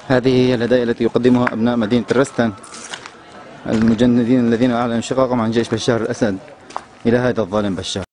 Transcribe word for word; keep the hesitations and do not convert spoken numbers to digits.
هذه هي الهدايا التي يقدمها أبناء مدينة الرستن المجندين الذين أعلنوا انشقاقهم عن جيش بشار الأسد إلى هذا الظالم بشار.